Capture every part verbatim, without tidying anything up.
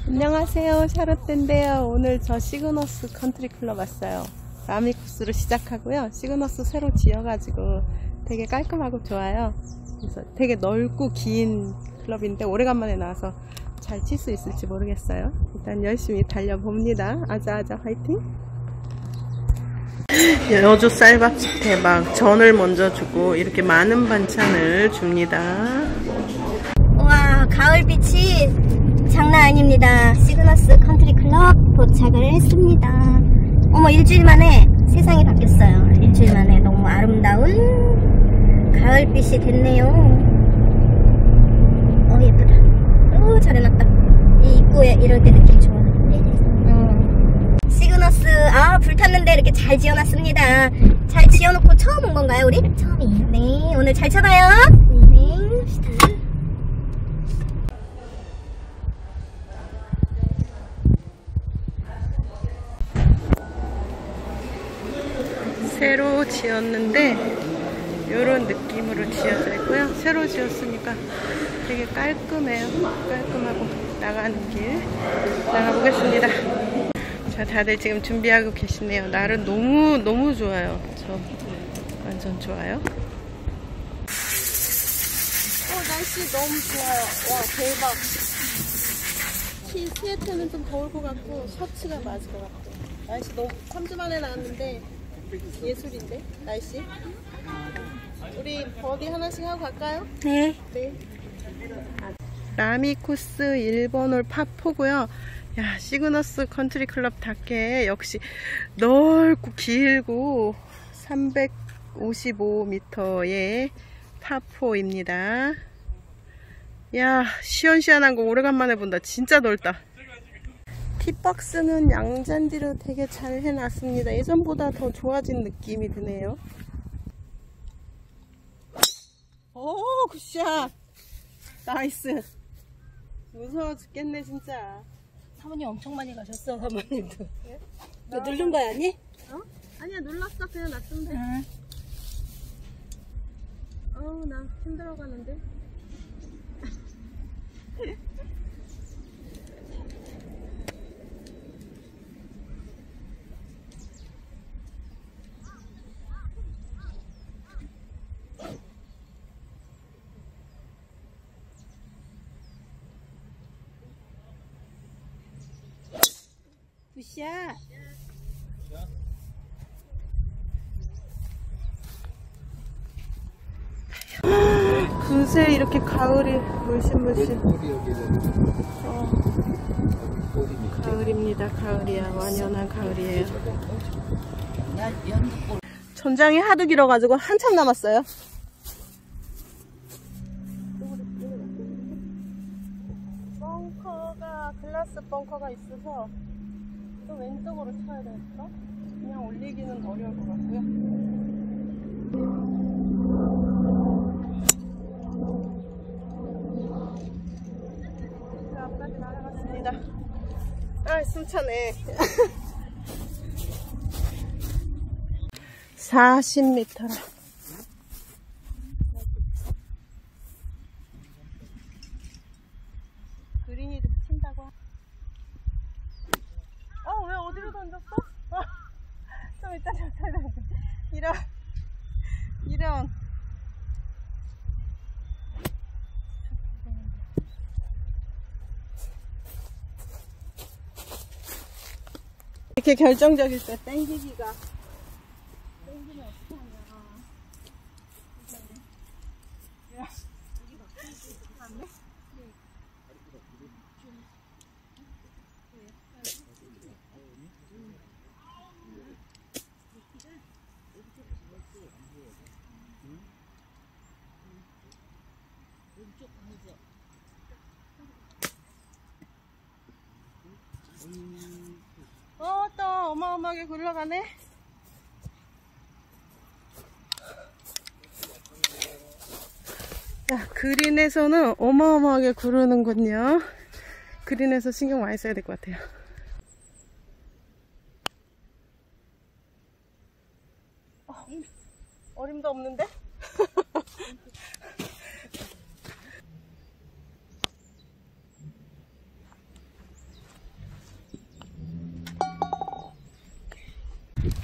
안녕하세요, 샤롯데인데요. 오늘 저 시그너스 컨트리 클럽 왔어요. 라미 코스로 시작하고요. 시그너스 새로 지어가지고 되게 깔끔하고 좋아요. 그래서 되게 넓고 긴 클럽인데 오래간만에 나와서 잘 칠 수 있을지 모르겠어요. 일단 열심히 달려봅니다. 아자아자 화이팅! 여주 쌀밥집 대박. 전을 먼저 주고 이렇게 많은 반찬을 줍니다. 와, 가을빛이 장난 아닙니다. 시그너스 컨트리 클럽 도착을 했습니다. 어머, 일주일 만에 세상이 바뀌었어요. 일주일 만에 너무 아름다운 가을빛이 됐네요. 어, 예쁘다. 오, 잘 해놨다. 이 입구에 이럴 때 느낌 좋아. 어. 시그너스, 아, 불탔는데 이렇게 잘 지어놨습니다. 잘 지어놓고 처음 온 건가요, 우리? 처음이에요. 네, 오늘 잘 쳐봐요. 네, 시작. 새로 지었는데 이런 느낌으로 지어져 있고요. 새로 지었으니까 되게 깔끔해요. 깔끔하고 나가는 길 나가보겠습니다. 자, 다들 지금 준비하고 계시네요. 날은 너무 너무 좋아요. 저 완전 좋아요. 어, 날씨 너무 좋아요. 와, 대박. 키 시애틀은 좀 더울 것 같고 셔츠가 맞을 것 같고. 날씨 너무 삼 주 만에 나왔는데 예술인데 날씨. 우리 버디 하나씩 하고 갈까요? 네. 네. 라미 코스 일 번 홀 파포고요. 야, 시그너스 컨트리 클럽답게 역시 넓고 길고 삼백오십오 미터의 파포입니다. 야, 시원시원한 거 오래간만에 본다. 진짜 넓다. 팁박스는 양잔디로 되게 잘 해놨습니다. 예전보다 더 좋아진 느낌이 드네요. 오, 굿샷! 나이스! 무서워 죽겠네 진짜. 사모님 엄청 많이 가셨어, 사모님도. 네? 너 누른 거야, 아니? 어? 아니야, 눌렀어. 그냥 놔두면 돼. 응. 어우, 나 힘들어가는데. 굿샷. 그새 이렇게 가을이 물씬물씬. 어, 가을입니다. 가을이야. 완연한 가을이에요. 전장이 하도 길어가지고 한참 남았어요. 벙커가, 글라스 벙커가 있어서 좀 왼쪽으로 쳐야 될까? 그냥 올리기는 어려울 것 같고요. 그 앞까지 날아갔습니다. 아, 숨차네. 사십 미터라. 그린이 좀 친다고. 어, 왜 어디로 던졌어? 어, 좀 이따 졌어야 되는데. 이런, 이런. 이렇게 결정적일 때 땡기기가. 땡기면 어떡하냐. 야, 안 돼? 어, 또 어마어마하게 굴러가네. 야, 그린에서는 어마어마하게 구르는군요. 그린에서 신경 많이 써야 될 것 같아요. 어, 어림도 없는데?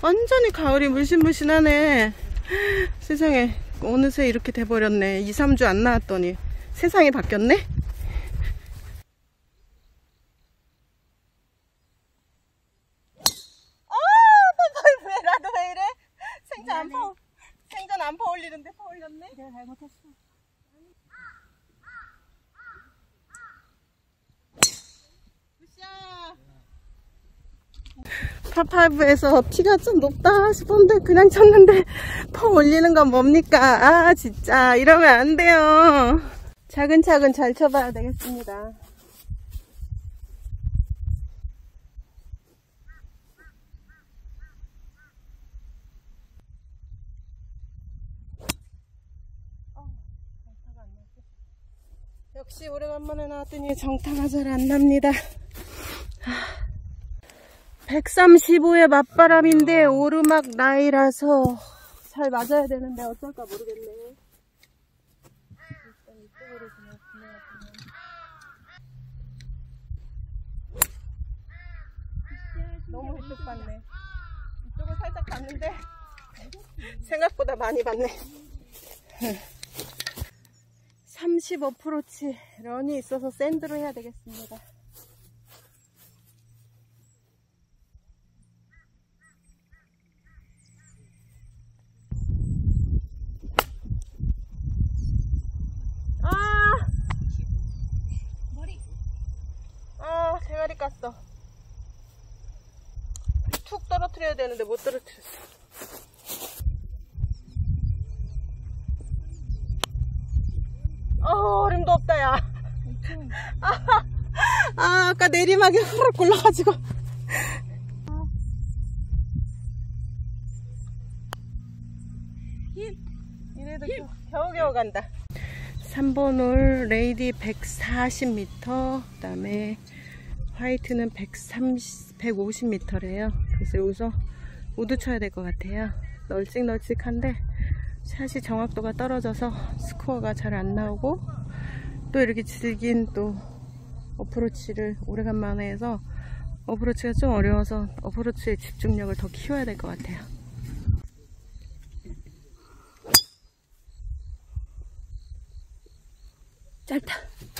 완전히 가을이 물씬물씬하네. 세상에 어느새 이렇게 돼버렸네. 이, 삼 주 안 나왔더니 세상이 바뀌었네. 아, 왜 나도 왜 이래? 생전 안 퍼, 생전 안 퍼올리는데 퍼올렸네. 내가 잘못했어. 파파이브에서 티가 좀 높다 싶었는데 그냥 쳤는데 퍼 올리는 건 뭡니까? 아 진짜 이러면 안 돼요. 차근차근 잘 쳐봐야 되겠습니다. 역시 오래간만에 나왔더니 정타가 잘 안 납니다. 백삼십오의 맞바람인데 오르막 라이라서 잘 맞아야 되는데 어쩔까 모르겠네. 일단 이쪽으로 그냥 보내야 너무 햇빛 받네. 이쪽을 살짝 봤는데 생각보다 많이 받네. 삼십 어프로치 런이 있어서 샌드로 해야 되겠습니다. 아, 대가리 깠어. 툭 떨어뜨려야 되는데 못 떨어뜨렸어. 어, 어림도 없다, 야. 아, 아, 아까 내리막에 후락 굴러가지고. 이래도 겨우겨우 간다. 삼 번 홀 레이디 백사십 미터, 그 다음에 화이트는 백삼십, 백오십 미터래요. 그래서 여기서 우드 쳐야 될 것 같아요. 널찍널찍한데 샷이 정확도가 떨어져서 스코어가 잘 안 나오고, 또 이렇게 질긴 또 어프로치를 오래간만에 해서 어프로치가 좀 어려워서 어프로치의 집중력을 더 키워야 될 것 같아요. 짧다.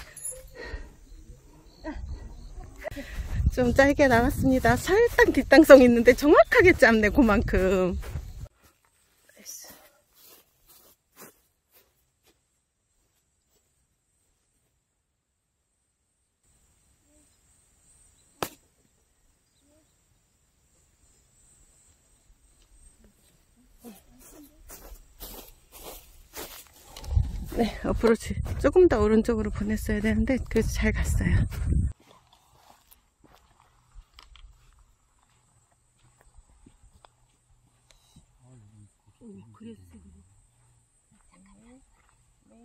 좀 짧게 나왔습니다. 살짝 뒷땅성 있는데 정확하게 짧네, 그만큼. 네, 어프로치 조금 더 오른쪽으로 보냈어야 되는데 그래서 잘 갔어요. 오, 그랬어. 네.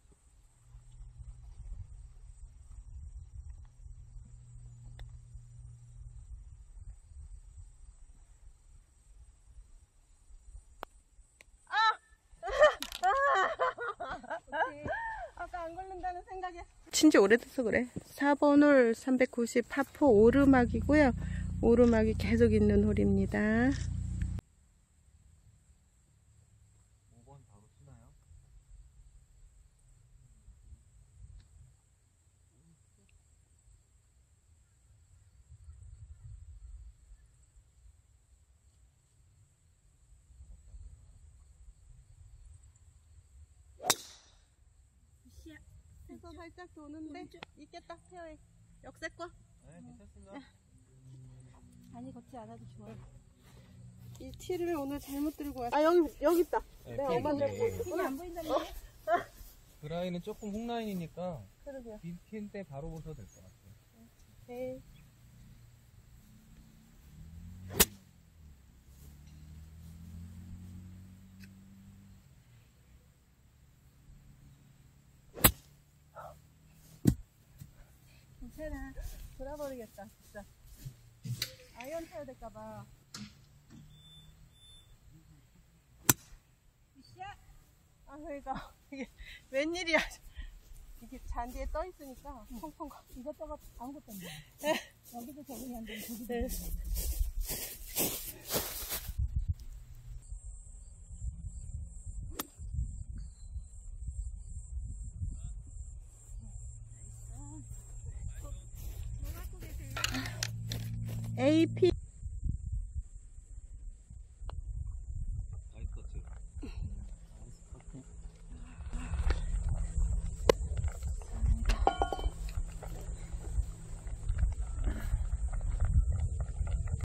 아까 안 걸린다는 생각에 친지 오래돼서 그래. 사 번 홀 삼백구십 파포 오르막이고요. 오르막이 계속 있는 홀입니다. 오 번 바로 치나요? 해서 살짝 도는데 있겠다. 페어에 역세권. 네, 괜찮습니다. 많이 걷지 않아도 좋아요. 이 티를 오늘 잘못 들고 왔어. 아, 여기 여기 있다. 네, 내가 핀, 엄마한테 네, 네. 핀이 안 보인다는 거? 그 라인은 조금 훅라인이니까 그러게요. 빈 때 바로 보셔도 될 것 같아요. 네. 괜찮아. 돌아버리겠다, 진짜. 아이언 타야 될까봐. 아, 그러니까 이게 웬일이야. 이게 잔디에 떠 있으니까 펑펑. 이것저것 아무것도 없네. 여기도 적응이 안 되고 저기도 네. 적응이 안 되고. 에이피